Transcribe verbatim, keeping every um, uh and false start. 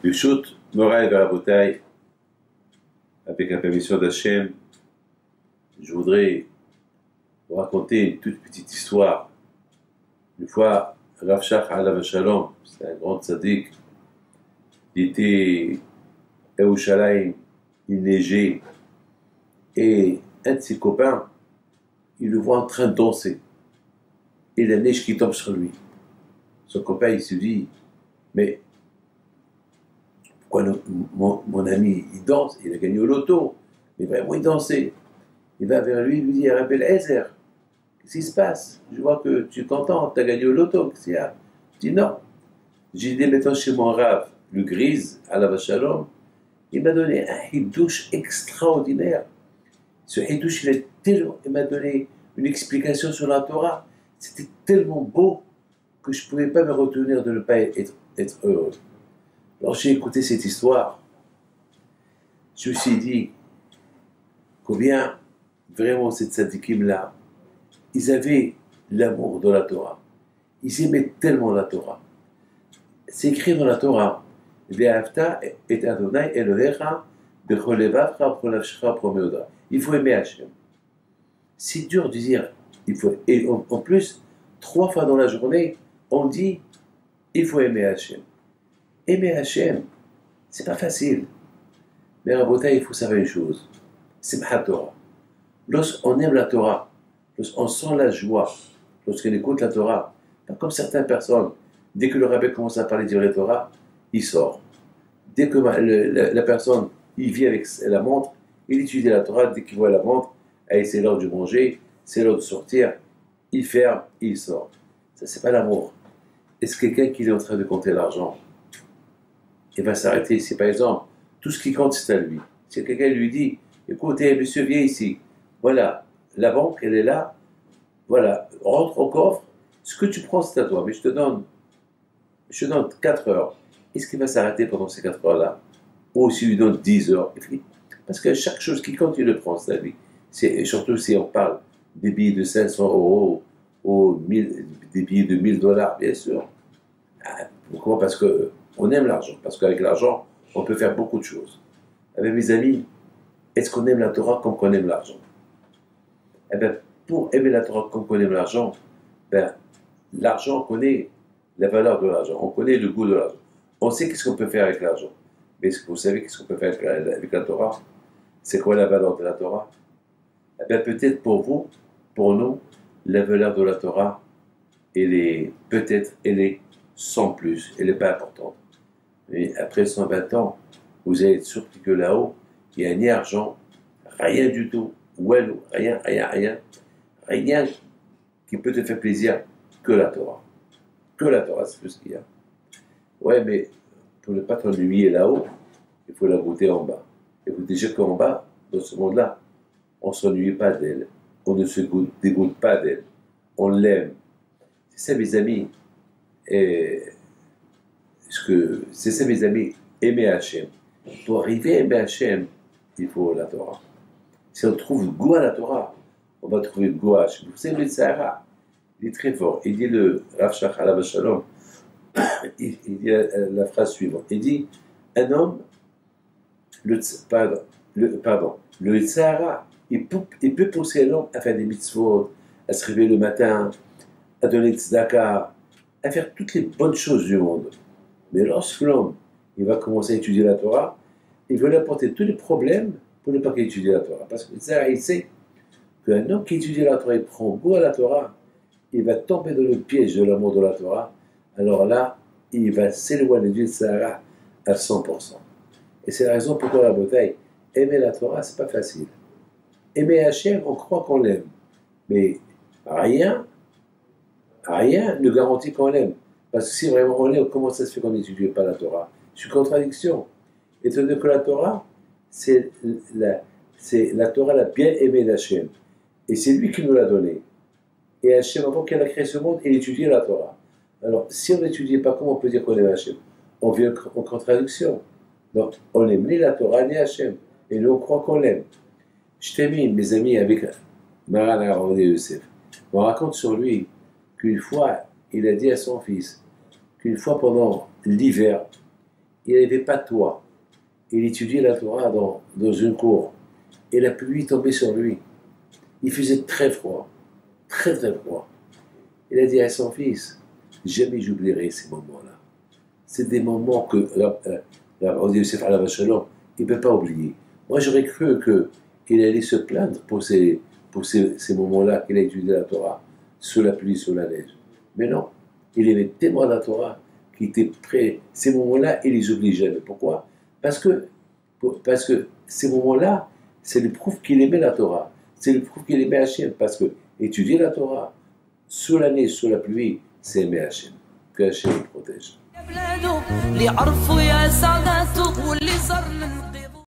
Birshut Moraï Verabotai, avec la permission d'Hachem, je voudrais vous raconter une toute petite histoire. Une fois, Rav Shach Alav Shalom, c'est un grand tzaddik, il était à Yerushalayim, il neigeait, et un de ses copains, il le voit en train de danser, et la neige qui tombe sur lui. Son copain, il se dit, mais pourquoi le, mon, mon ami, il danse, il a gagné au loto, mais vraiment il dansait. Il va vers lui, il lui dit, Rabbi Eliezer, qu'est-ce qui se passe? Je vois que tu es content, tu as gagné au loto, qu'est-ce qu'il y a? Il dit non. J'ai dit maintenant chez mon Rav, le Grise, Alav Shalom, il m'a donné un hidouche extraordinaire. Ce hidouche, il, il m'a donné une explication sur la Torah. C'était tellement beau que je ne pouvais pas me retenir de ne pas être, être heureux. Alors j'ai écouté cette histoire. Je me suis dit, combien vraiment ces tzadikim-là, ils avaient l'amour de la Torah. Ils aimaient tellement la Torah. C'est écrit dans la Torah, Ve'ahavta et Adonai Elohecha bechol levavcha bechol nafshecha bechol meodcha. Il faut aimer Hachem. C'est dur de dire, il faut, et en, en plus, trois fois dans la journée, on dit, il faut aimer Hachem. Aimer Hachem, c'est pas facile. Mais à Bota, il faut savoir une chose, c'est la Torah. Lorsqu'on aime la Torah, lorsqu'on sent la joie, lorsqu'on écoute la Torah, pas comme certaines personnes, dès que le rabbin commence à parler de la Torah, il sort. Dès que le, la, la personne, il vit avec la montre, il étudie la Torah, dès qu'il voit la montre, allez, c'est l'heure de manger, c'est l'heure de sortir, il ferme, il sort. Ça, c'est pas l'amour. Est-ce quelqu'un qui est en train de compter l'argent, il va s'arrêter? Si par exemple, tout ce qui compte, c'est à lui. Si quelqu'un lui dit, écoutez, monsieur, viens ici, voilà, la banque, elle est là, voilà, rentre au coffre, ce que tu prends, c'est à toi, mais je te donne, je te donne quatre heures. Est-ce qu'il va s'arrêter pendant ces quatre heures-là? Ou s'il lui donne dix heures? Parce que chaque chose qui compte, il le prend, c'est à lui. Et surtout si on parle des billets de cinq cents euros ou mille, des billets de mille dollars, bien sûr. Pourquoi? Parce qu'on aime l'argent. Parce qu'avec l'argent, on peut faire beaucoup de choses. Avec mes amis, est-ce qu'on aime la Torah comme qu'on aime l'argent? Eh bien, pour aimer la Torah comme qu'on aime l'argent, ben, l'argent, on connaît la valeur de l'argent, on connaît le goût de l'argent. On sait qu'est-ce qu'on peut faire avec l'argent. Mais est-ce que vous savez qu'est-ce qu'on peut faire avec la, avec la Torah? C'est quoi la valeur de la Torah? Eh bien, peut-être pour vous, pour nous, la valeur de la Torah, elle est, peut-être, elle est sans plus, elle n'est pas importante. Mais après cent vingt ans, vous allez être surpris que là-haut, il n'y a ni argent, rien du tout, well, rien, rien, rien, rien qui peut te faire plaisir que la Torah. Que la Torah, c'est tout ce qu'il y a. Ouais, mais pour ne pas t'ennuyer là-haut, il faut la goûter en bas. Et vous déjà qu'en bas, dans ce monde-là, on ne s'ennuie pas d'elle, on ne se dégoûte pas d'elle, on l'aime. C'est ça, mes amis, et ce que, c'est ça, mes amis, aimer Hachem. Pour arriver à aimer Hachem, il faut la Torah. Si on trouve goût à la Torah, on va trouver goût à Hachem. Vous savez, le Sahara, il est très fort. Il dit le Rav Shach Alav Shalom, il, il dit la, la phrase suivante. Il dit, un homme, le, pardon, le, pardon, le Sahara, il peut, il peut pousser l'homme à faire des mitzvot, à se réveiller le matin, à donner tzedaka, à faire toutes les bonnes choses du monde. Mais lorsque l'homme, il va commencer à étudier la Torah, il veut lui apporter tous les problèmes pour ne pas qu'il étudie la Torah. Parce que ça, il sait qu'un homme qui étudie la Torah, il prend goût à la Torah, il va tomber dans le piège de l'amour de la Torah. Alors là, il va s'éloigner du Sahara à cent pour cent. Et c'est la raison pourquoi la bataille, aimer la Torah, c'est pas facile. Aimer Hachem, on croit qu'on l'aime. Mais rien, rien ne garantit qu'on l'aime. Parce que si vraiment on l'aime, comment ça se fait qu'on n'étudie pas la Torah? C'est une contradiction. Étant donné que la Torah, c'est la, c'est la Torah la bien aimée d'Hachem. Et c'est lui qui nous l'a donnée. Et Hachem, avant qu'elle a créé ce monde, il étudiait la Torah. Alors, si on n'étudiait pas, comment on peut dire qu'on aime Hachem? On vient en contradiction. Donc, on n'aime ni la Torah, ni Hachem. Et nous, on croit qu'on l'aime. Je termine, mes amis, avec Maran Aaron Yosef. On raconte sur lui qu'une fois, il a dit à son fils qu'une fois pendant l'hiver, il n'avait pas de toit. Il étudiait la Torah dans, dans une cour. Et la pluie tombait sur lui. Il faisait très froid. Très très froid. Il a dit à son fils, jamais j'oublierai ces moments-là. C'est des moments que Rabbi Yosef alav shalom, il ne peut pas oublier. Moi j'aurais cru qu'il allait se plaindre pour ces, pour ces, ces moments-là qu'il a étudié la Torah, sous la pluie, sous la neige. Mais non, il aimait tellement la Torah qu'il était prêt. Ces moments-là, il les oublie jamais. Pourquoi? Parce que, parce que ces moments-là, c'est le preuve qu'il aimait la Torah. C'est le preuve qu'il aimait Hachem. Parce que étudier la Torah, sous la neige, sous la pluie, c'est aimer Hachem. Que Hachem le protège.